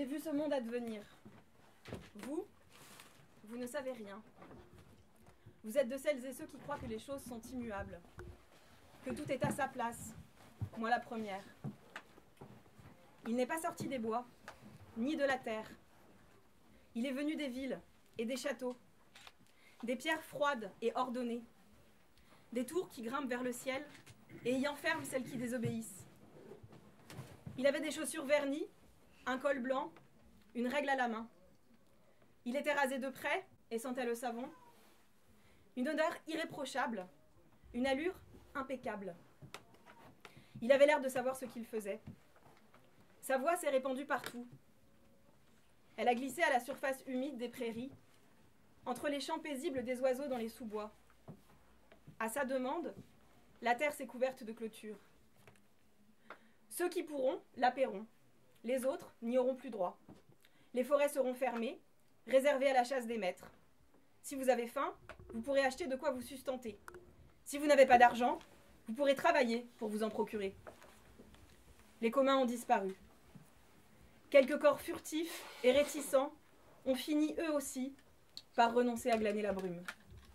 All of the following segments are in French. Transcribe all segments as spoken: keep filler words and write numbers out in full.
J'ai vu ce monde advenir. Vous, vous ne savez rien. Vous êtes de celles et ceux qui croient que les choses sont immuables, que tout est à sa place, moi la première. Il n'est pas sorti des bois, ni de la terre. Il est venu des villes et des châteaux, des pierres froides et ordonnées, des tours qui grimpent vers le ciel et y enferment celles qui désobéissent. Il avait des chaussures vernies, un col blanc, une règle à la main. Il était rasé de près et sentait le savon. Une odeur irréprochable, une allure impeccable. Il avait l'air de savoir ce qu'il faisait. Sa voix s'est répandue partout. Elle a glissé à la surface humide des prairies, entre les chants paisibles des oiseaux dans les sous-bois. À sa demande, la terre s'est couverte de clôtures. Ceux qui pourront, la paieront. Les autres n'y auront plus droit. Les forêts seront fermées, réservées à la chasse des maîtres. Si vous avez faim, vous pourrez acheter de quoi vous sustenter. Si vous n'avez pas d'argent, vous pourrez travailler pour vous en procurer. Les communs ont disparu. Quelques corps furtifs et réticents ont fini eux aussi par renoncer à glaner la brume.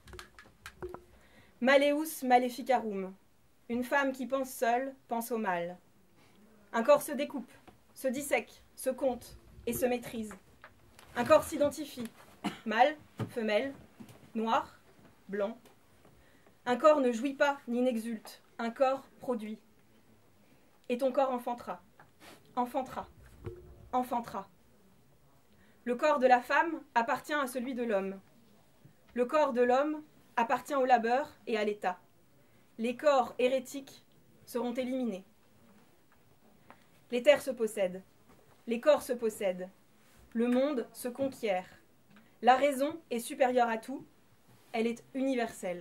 Maleus maleficarum. Une femme qui pense seule pense au mal. Un corps se découpe, se dissèque, se compte et se maîtrise. Un corps s'identifie, mâle, femelle, noir, blanc. Un corps ne jouit pas ni n'exulte, un corps produit. Et ton corps enfantera, enfantera, enfantera. Le corps de la femme appartient à celui de l'homme. Le corps de l'homme appartient au labeur et à l'État. Les corps hérétiques seront éliminés. Les terres se possèdent, les corps se possèdent, le monde se conquiert. La raison est supérieure à tout, elle est universelle.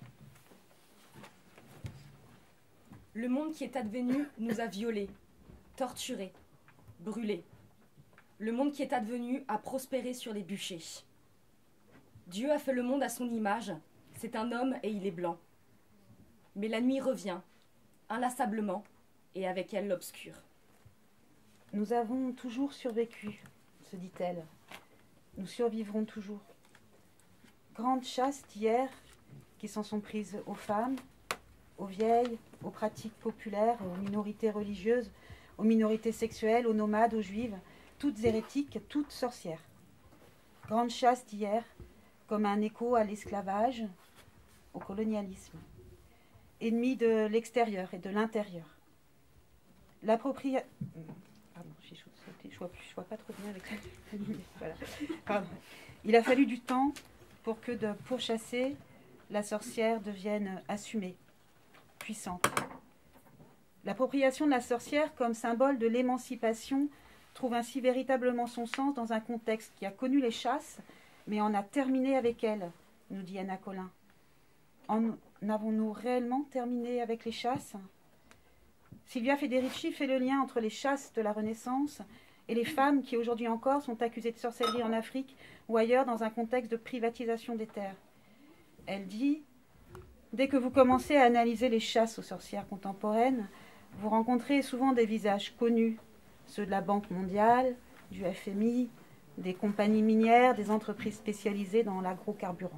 Le monde qui est advenu nous a violés, torturés, brûlés. Le monde qui est advenu a prospéré sur les bûchers. Dieu a fait le monde à son image, c'est un homme et il est blanc. Mais la nuit revient, inlassablement, et avec elle l'obscur. Nous avons toujours survécu, se dit-elle. Nous survivrons toujours. Grande chasse d'hier qui s'en sont prises aux femmes, aux vieilles, aux pratiques populaires, aux minorités religieuses, aux minorités sexuelles, aux nomades, aux juives, toutes hérétiques, toutes sorcières. Grande chasse d'hier comme un écho à l'esclavage, au colonialisme. Ennemi de l'extérieur et de l'intérieur. L'appropriation... Pardon, j'ai sauté, je ne vois, vois pas trop bien avec ça. Voilà. Pardon. Il a fallu du temps pour que de pourchasser, la sorcière devienne assumée, puissante. L'appropriation de la sorcière comme symbole de l'émancipation trouve ainsi véritablement son sens dans un contexte qui a connu les chasses, mais en a terminé avec elles, nous dit Anna Collin. En avons-nous réellement terminé avec les chasses ? Silvia Federici fait le lien entre les chasses de la Renaissance et les femmes qui aujourd'hui encore sont accusées de sorcellerie en Afrique ou ailleurs dans un contexte de privatisation des terres. Elle dit « Dès que vous commencez à analyser les chasses aux sorcières contemporaines, vous rencontrez souvent des visages connus, ceux de la Banque mondiale, du F M I, des compagnies minières, des entreprises spécialisées dans l'agrocarburant.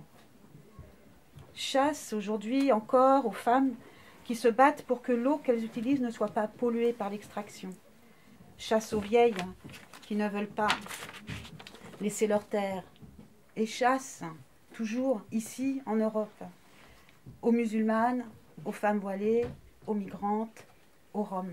Chasse aujourd'hui encore aux femmes qui se battent pour que l'eau qu'elles utilisent ne soit pas polluée par l'extraction. Chasse aux vieilles qui ne veulent pas laisser leur terre. Et chasse, toujours ici en Europe, aux musulmanes, aux femmes voilées, aux migrantes, aux Roms.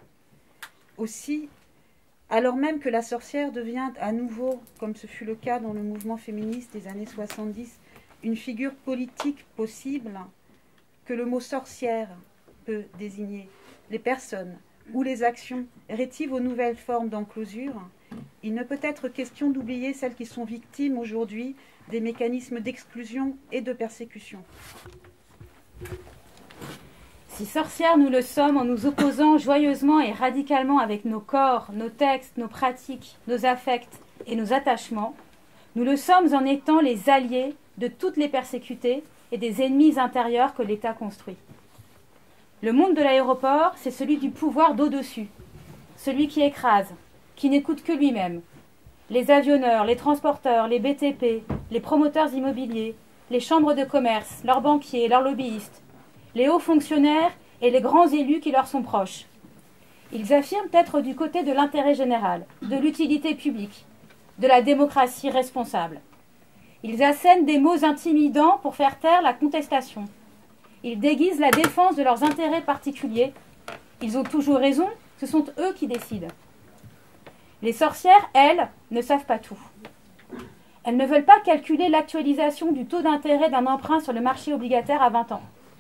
Aussi, alors même que la sorcière devient à nouveau, comme ce fut le cas dans le mouvement féministe des années soixante-dix, une figure politique possible, que le mot sorcière peut désigner les personnes ou les actions rétives aux nouvelles formes d'enclosure, il ne peut être question d'oublier celles qui sont victimes aujourd'hui des mécanismes d'exclusion et de persécution. Si sorcières nous le sommes en nous opposant joyeusement et radicalement avec nos corps, nos textes, nos pratiques, nos affects et nos attachements, nous le sommes en étant les alliés de toutes les persécutées et des ennemis intérieurs que l'État construit. Le monde de l'aéroport, c'est celui du pouvoir d'au-dessus, celui qui écrase, qui n'écoute que lui-même, les avionneurs, les transporteurs, les B T P, les promoteurs immobiliers, les chambres de commerce, leurs banquiers, leurs lobbyistes, les hauts fonctionnaires et les grands élus qui leur sont proches. Ils affirment être du côté de l'intérêt général, de l'utilité publique, de la démocratie responsable. Ils assènent des mots intimidants pour faire taire la contestation. Ils déguisent la défense de leurs intérêts particuliers. Ils ont toujours raison, ce sont eux qui décident. Les sorcières, elles, ne savent pas tout. Elles ne veulent pas calculer l'actualisation du taux d'intérêt d'un emprunt sur le marché obligataire à vingt ans.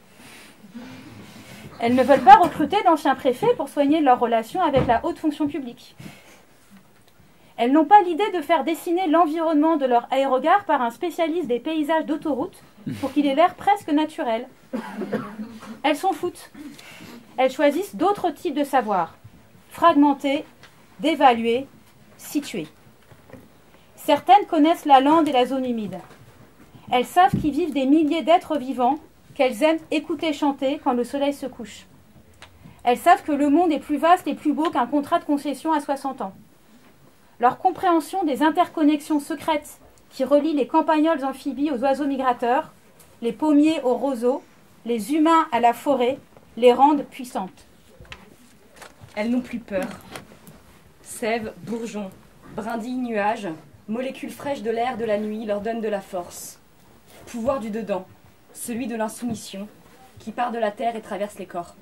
Elles ne veulent pas recruter d'anciens préfets pour soigner leurs relations avec la haute fonction publique. Elles n'ont pas l'idée de faire dessiner l'environnement de leur aérogare par un spécialiste des paysages d'autoroute pour qu'il ait l'air presque naturel. Elles s'en foutent. Elles choisissent d'autres types de savoirs, fragmentés, dévalués, situés. Certaines connaissent la lande et la zone humide. Elles savent qu'y vivent des milliers d'êtres vivants qu'elles aiment écouter chanter quand le soleil se couche. Elles savent que le monde est plus vaste et plus beau qu'un contrat de concession à soixante ans. Leur compréhension des interconnexions secrètes qui relient les campagnols amphibies aux oiseaux migrateurs, les pommiers aux roseaux, les humains à la forêt, les rendent puissantes. Elles n'ont plus peur. Sève, bourgeons, brindilles, nuages, molécules fraîches de l'air de la nuit leur donnent de la force. Pouvoir du dedans, celui de l'insoumission, qui part de la terre et traverse les corps.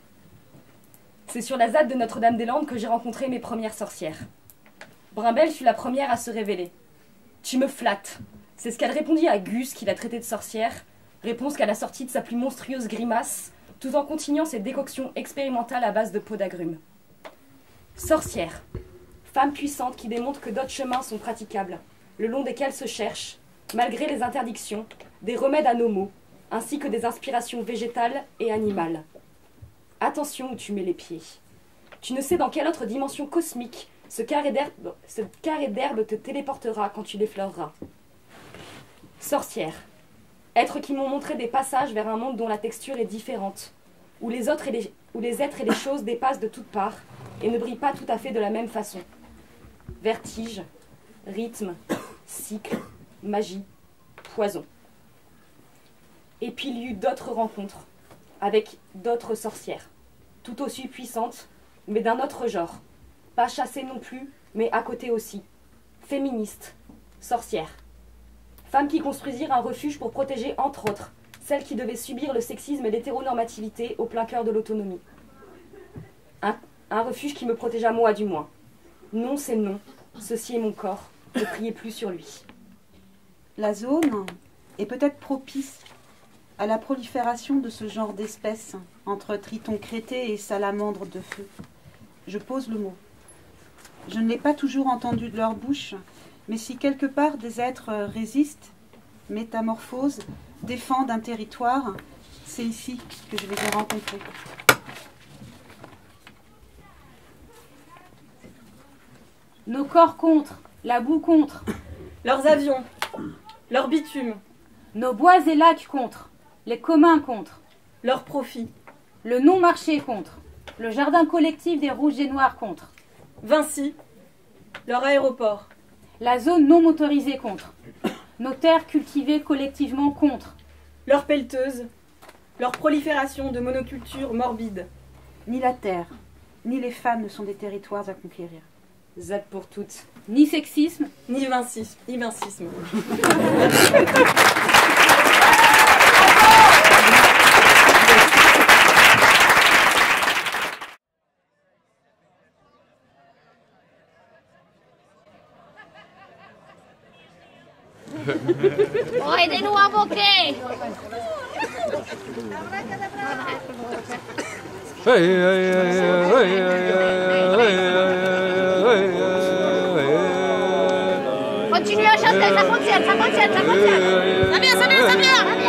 C'est sur la Z A D de Notre-Dame-des-Landes que j'ai rencontré mes premières sorcières. Brimbelle fut la première à se révéler. « Tu me flattes !» C'est ce qu'elle répondit à Gus, qui l'a traitée de sorcière, réponse qu'elle a sortie de sa plus monstrueuse grimace, tout en continuant ses décoctions expérimentales à base de peau d'agrumes. Sorcière, femme puissante qui démontre que d'autres chemins sont praticables, le long desquels se cherchent, malgré les interdictions, des remèdes à nos maux, ainsi que des inspirations végétales et animales. Attention où tu mets les pieds. Tu ne sais dans quelle autre dimension cosmique ce carré d'herbe, ce carré d'herbe te téléportera quand tu l'effleureras. Sorcière, êtres qui m'ont montré des passages vers un monde dont la texture est différente, où les, autres et les, où les êtres et les choses dépassent de toutes parts et ne brillent pas tout à fait de la même façon. Vertige, rythme, cycle, magie, poison. Et puis il y eut d'autres rencontres, avec d'autres sorcières, tout aussi puissantes, mais d'un autre genre. Pas chassées non plus, mais à côté aussi. Féministes, sorcières. Femmes qui construisirent un refuge pour protéger, entre autres, celles qui devaient subir le sexisme et l'hétéronormativité au plein cœur de l'autonomie. Un, un refuge qui me protégea moi, du moins. Non, c'est non. Ceci est mon corps. Ne priez plus sur lui. La zone est peut-être propice à la prolifération de ce genre d'espèces entre tritons crétés et salamandres de feu. Je pose le mot. Je ne l'ai pas toujours entendu de leur bouche, mais si quelque part des êtres résistent, métamorphosent, défendent un territoire, c'est ici que je les ai rencontrés. Nos corps contre, la boue contre, Leurs avions, leur bitume, nos bois et lacs contre, les communs contre, leurs profits, le non-marché contre, le jardin collectif des rouges et noirs contre, Vinci, leur aéroport, la zone non motorisée contre, nos terres cultivées collectivement contre, leurs pelleteuses, leur prolifération de monocultures morbides. Ni la terre, ni les femmes ne sont des territoires à conquérir. Z pour toutes. ni sexisme, Ni vincisme. Ni vincisme. Oh, aidez-nous à invoquer. Continuez à chanter, ça fonctionne, ça fonctionne, ça fonctionne. Ça vient, ça vient, ça vient.